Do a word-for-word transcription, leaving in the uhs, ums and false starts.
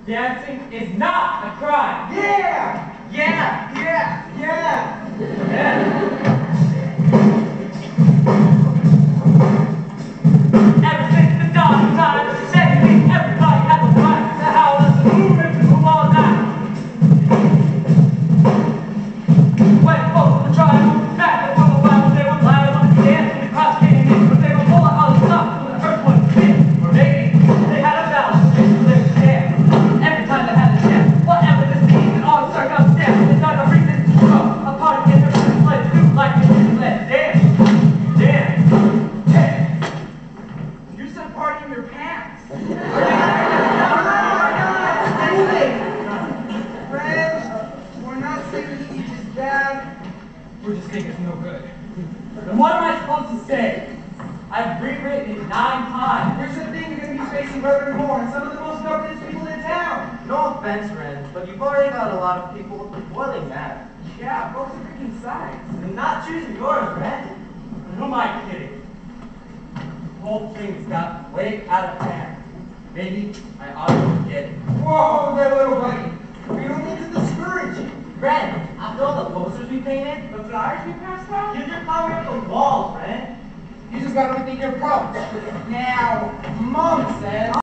Dancing is not a crime. Yeah! Yeah! Yeah! Yeah! Yeah. Ever since the dawn of time, basically everybody had the right to howl as the movement to move all night. When folks were trying to move back, they were wild, they were live on the dance, and the cross came in, but they were full of other stuff, so the first one fit, or maybe they had a balance, so they would dance. Every time they had a chance, whatever the scene, and all circumstance, they found a reason to show a party in their business, let's do like this, let's dance, dance, dance. You said party in your pants. Friends, we're not saying that each is bad. We're just saying it's no good. And what am I supposed to say? I've rewritten it nine times. Here's the thing, you're going to be facing Reverend Moore and some of the most noted people in town. No offense, Ren, but you've already got a lot of people boiling mad. Yeah, folks are picking sides. And not choosing yours, Ren. Who am I kidding? The whole thing's got way out of hand. Maybe I ought to get it. Whoa there, little buddy. We don't need to discourage you. Ren, after all the posters we painted, The flyers we passed out? you're just covering up the walls, Ren. You just gotta rethink your approach. Now, Mom says...